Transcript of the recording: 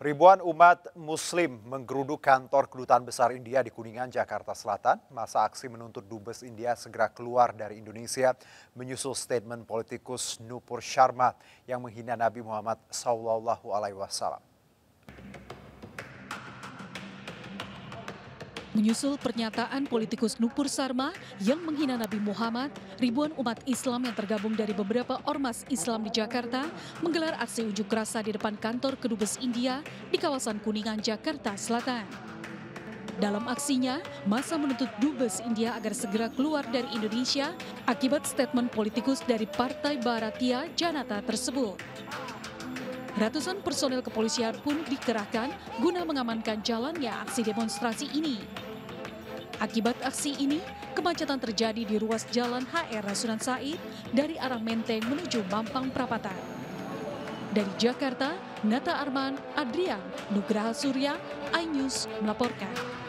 Ribuan umat Muslim menggeruduk kantor Kedutaan Besar India di Kuningan, Jakarta Selatan. Masa aksi menuntut Dubes India segera keluar dari Indonesia menyusul statement politikus Nupur Sharma yang menghina Nabi Muhammad SAW. Menyusul pernyataan politikus Nupur Sharma yang menghina Nabi Muhammad, ribuan umat Islam yang tergabung dari beberapa ormas Islam di Jakarta menggelar aksi unjuk rasa di depan kantor Kedubes India di kawasan Kuningan, Jakarta Selatan. Dalam aksinya, massa menuntut Dubes India agar segera keluar dari Indonesia akibat statement politikus dari Partai Bharatiya Janata tersebut. Ratusan personel kepolisian pun dikerahkan guna mengamankan jalannya aksi demonstrasi ini. Akibat aksi ini, kemacetan terjadi di ruas jalan HR Rasuna Said dari arah Menteng menuju Mampang Perapatan. Dari Jakarta, Nata Arman, Adrian, Nugraha Surya, iNews melaporkan.